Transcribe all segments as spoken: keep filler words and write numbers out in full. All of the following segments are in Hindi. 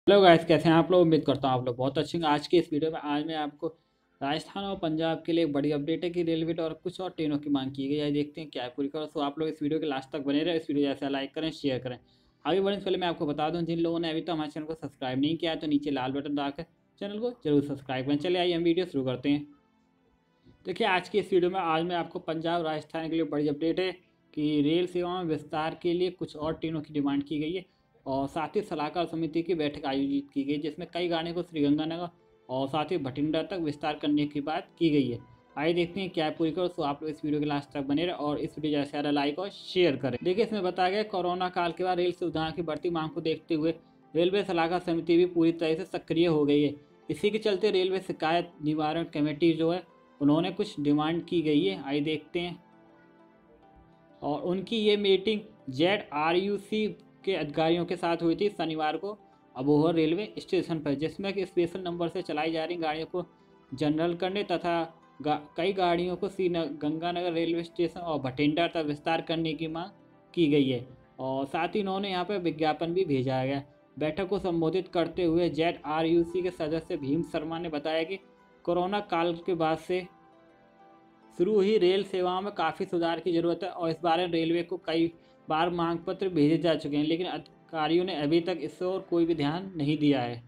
हेलो गाइस, कैसे हैं आप लोग। उम्मीद करता हूँ आप लोग बहुत अच्छे होंगे। आज की इस वीडियो में आज मैं आपको राजस्थान और पंजाब के लिए एक बड़ी अपडेट है कि रेलवे और कुछ और ट्रेनों की मांग की गई है। देखते हैं क्या है पूरी खबर। तो आप लोग इस वीडियो के लास्ट तक बने रहे। इस वीडियो जैसे लाइक करें, शेयर करें। आगे बढ़ने से पहले मैं आपको बता दूँ, जिन लोगों ने अभी तक हमारे चैनल को सब्सक्राइब नहीं किया है तो नीचे लाल बटन दबाकर चैनल को जरूर सब्सक्राइब करें। चलिए आइए हम वीडियो शुरू करते हैं। देखिए, आज की इस वीडियो में आज मैं आपको पंजाब राजस्थान के लिए बड़ी अपडेट है कि रेल सेवा में विस्तार के लिए कुछ और ट्रेनों की डिमांड की गई है और साथ ही सलाहकार समिति की बैठक आयोजित की गई, जिसमें कई गाड़ियों को श्रीगंगानगर और साथ ही भटिंडा तक विस्तार करने की बात की गई है। आइए देखते हैं क्या है पूरी कर। तो आप लोग इस वीडियो के लास्ट तक बने रहे और इस वीडियो ज़्यादा से ज़्यादा लाइक और शेयर करें। देखिए, इसमें बताया गया कोरोना काल के बाद रेल सुविधाओं की बढ़ती मांग को देखते हुए रेलवे सलाहकार समिति भी पूरी तरह से सक्रिय हो गई है। इसी के चलते रेलवे शिकायत निवारण कमेटी जो है उन्होंने कुछ डिमांड की गई है। आइए देखते हैं। और उनकी ये meeting Z R U C के अधिकारियों के साथ हुई थी शनिवार को अबोहर रेलवे स्टेशन पर, जिसमें कि स्पेशल नंबर से चलाई जा रही गाड़ियों को जनरल करने तथा गा, कई गाड़ियों को श्री गंगानगर रेलवे स्टेशन और भटिंडा तक विस्तार करने की मांग की गई है। और साथ ही उन्होंने यहाँ पर विज्ञापन भी भेजा गया। बैठक को संबोधित करते हुए जेड आर यू सी के सदस्य भीम शर्मा ने बताया कि कोरोना काल के बाद से शुरू हुई रेल सेवाओं में काफ़ी सुधार की ज़रूरत है और इस बारे में रेलवे को कई बार मांग पत्र भेजे जा चुके हैं, लेकिन अधिकारियों ने अभी तक इस ओर कोई भी ध्यान नहीं दिया है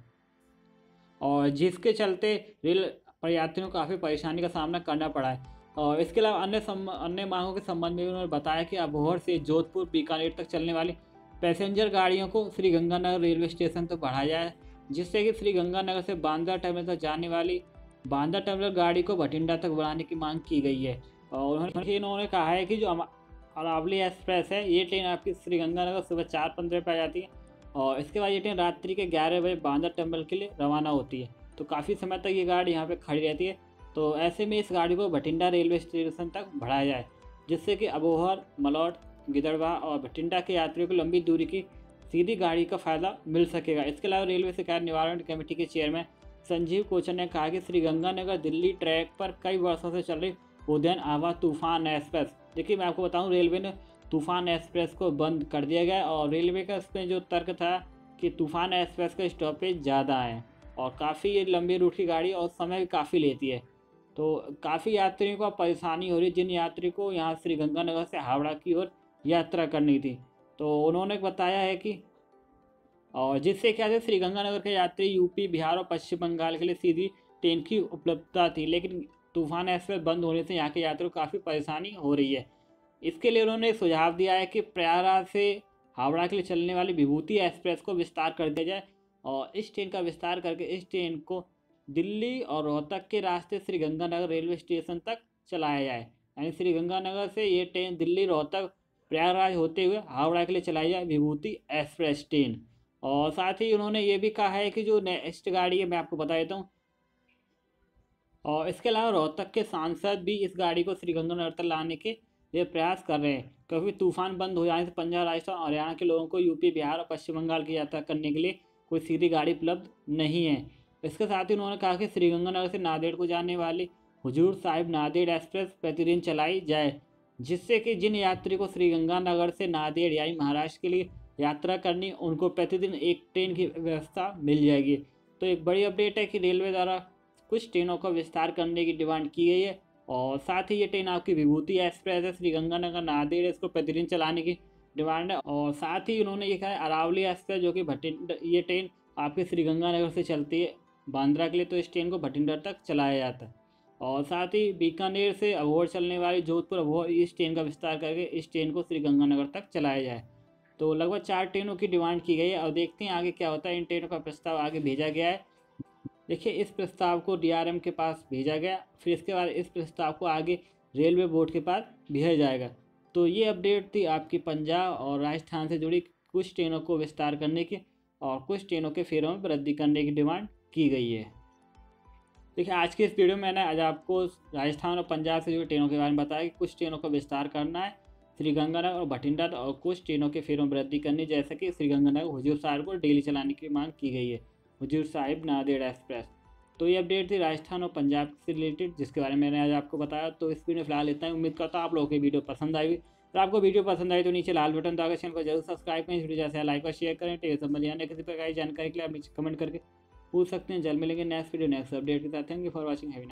और जिसके चलते रेल यात्रियों को काफ़ी परेशानी का सामना करना पड़ा है। और इसके अलावा अन्य सम, अन्य मांगों के संबंध में उन्होंने बताया कि अबोहर से जोधपुर बीकानेर तक चलने वाली पैसेंजर गाड़ियों को श्री गंगानगर रेलवे स्टेशन तक बढ़ाया जाए, जिससे कि श्री गंगानगर से बांद्रा टर्मिनल तक जाने वाली बांद्रा टर्मिनल गाड़ी को भटिंडा तक बढ़ाने की मांग की गई है। और उन्होंने इन्होंने कहा है कि जो अरावली एक्सप्रेस है ये ट्रेन आपकी श्री गंगानगर सुबह चार पंद्रह पर आ जाती है और इसके बाद ये ट्रेन रात्रि के ग्यारह बजे बांद्रा टर्मिनल के लिए रवाना होती है। तो काफ़ी समय तक ये गाड़ी यहाँ पे खड़ी रहती है। तो ऐसे में इस गाड़ी को भटिंडा रेलवे स्टेशन तक बढ़ाया जाए, जिससे कि अबोहर, मलौट, गिदड़बाह और भटिंडा के यात्रियों को लंबी दूरी की सीधी गाड़ी का फ़ायदा मिल सकेगा। इसके अलावा रेलवे शिकायत निवारण कमेटी के चेयरमैन संजीव कोचर ने कहा कि श्री गंगानगर दिल्ली ट्रैक पर कई वर्षों से चल रही उदयन आभा तूफान एक्सप्रेस, देखिए मैं आपको बताऊं, रेलवे ने तूफान एक्सप्रेस को बंद कर दिया गया और रेलवे का इसमें जो तर्क था कि तूफान एक्सप्रेस का स्टॉपेज ज़्यादा है और काफ़ी लंबी रूट की गाड़ी और समय भी काफ़ी लेती है। तो काफ़ी यात्रियों को परेशानी हो रही है, जिन यात्री को यहाँ श्री गंगानगर से हावड़ा की ओर यात्रा करनी थी। तो उन्होंने बताया है कि और जिससे क्या है, श्री गंगानगर के यात्री यूपी, बिहार और पश्चिम बंगाल के लिए सीधी ट्रेन की उपलब्धता थी, लेकिन तूफान एक्सप्रेस बंद होने से यहाँ के यात्रियों को काफ़ी परेशानी हो रही है। इसके लिए उन्होंने सुझाव दिया है कि प्रयागराज से हावड़ा के लिए चलने वाली विभूति एक्सप्रेस को विस्तार कर दिया जाए और इस ट्रेन का विस्तार करके इस ट्रेन को दिल्ली और रोहतक के रास्ते श्री गंगानगर रेलवे स्टेशन तक चलाया जाए। यानी श्री गंगानगर से ये ट्रेन दिल्ली, रोहतक, प्रयागराज होते हुए हावड़ा के लिए चलाई जाए विभूति एक्सप्रेस ट्रेन। और साथ ही उन्होंने ये भी कहा है कि जो नेक्स्ट गाड़ी है मैं आपको बता देता हूँ। और इसके अलावा रोहतक के सांसद भी इस गाड़ी को श्री गंगानगर तक लाने के लिए प्रयास कर रहे हैं, क्योंकि तूफान बंद हो जाने से पंजाब, राजस्थान और हरियाणा के लोगों को यूपी, बिहार और पश्चिम बंगाल की यात्रा करने के लिए कोई सीधी गाड़ी उपलब्ध नहीं है। इसके साथ ही उन्होंने कहा कि श्री गंगानगर से नांदेड़ को जाने वाली हुजूर साहिब नांदेड़ एक्सप्रेस प्रतिदिन चलाई जाए, जिससे कि जिन यात्री को श्री गंगानगर से नांदेड़ यानी महाराष्ट्र के लिए यात्रा करनी उनको प्रतिदिन एक ट्रेन की व्यवस्था मिल जाएगी। तो एक बड़ी अपडेट है कि रेलवे द्वारा कुछ ट्रेनों का विस्तार करने की डिमांड की गई है और साथ ही ये ट्रेन आपकी विभूति एक्सप्रेस है, श्री गंगानगर नांदेड़ इसको प्रतिदिन चलाने की डिमांड है। और साथ ही उन्होंने ये कहा है अरावली एक्सप्रेस जो कि भटिंडा, ये ट्रेन आपके श्री गंगानगर से चलती है बांद्रा के लिए, तो इस ट्रेन को भटिंडा तक चलाया जाता है। और साथ ही बीकानेर से अबोहर चलने वाली जोधपुर अबोहर इस ट्रेन का विस्तार करके इस ट्रेन को श्री गंगानगर तक चलाया जाए। तो लगभग चार ट्रेनों की डिमांड की गई है और देखते हैं आगे क्या होता है। इन ट्रेनों का प्रस्ताव आगे भेजा गया है। देखिए, इस प्रस्ताव को डीआरएम के पास भेजा गया, फिर इसके बाद इस प्रस्ताव को आगे रेलवे बोर्ड के पास भेजा जाएगा। तो ये अपडेट थी आपकी पंजाब और राजस्थान से जुड़ी कुछ ट्रेनों को विस्तार करने की और कुछ ट्रेनों के फेरों में वृद्धि करने की डिमांड की गई है। देखिए, आज की इस वीडियो में मैंने आज आपको राजस्थान और पंजाब से जुड़ी ट्रेनों के बारे में बताया कि कुछ ट्रेनों का विस्तार करना है श्री गंगानगर और भटिंडा और कुछ ट्रेनों के फेरों में वृद्धि करनी, जैसे कि श्री गंगानगर हुजूर साहिब को डेली चलाने की मांग की गई है, हुजूर साहिब नांदेड़ एक्सप्रेस। तो ये अपडेट थी राजस्थान और पंजाब से रिलेटेड, जिसके बारे में मैंने आज आपको बताया। तो इस वीडियो में फिलहाल इतना ही। उम्मीद करता हूँ आप लोगों की वीडियो पसंद आई। तो आपको वीडियो पसंद आई तो नीचे लाल बटन दबाकर चैनल को जरूर सब्सक्राइब करें, वीडियो जैसे लाइक और शेयर करें। तो संबंधी अन्य किसी प्रकार की जानकारी के लिए आप नीचे कमेंट करके पूछ सकते हैं। जल्द मिलेंगे नेक्स्ट वीडियो नेक्स्ट अपडेट के साथ। Thank you for watching.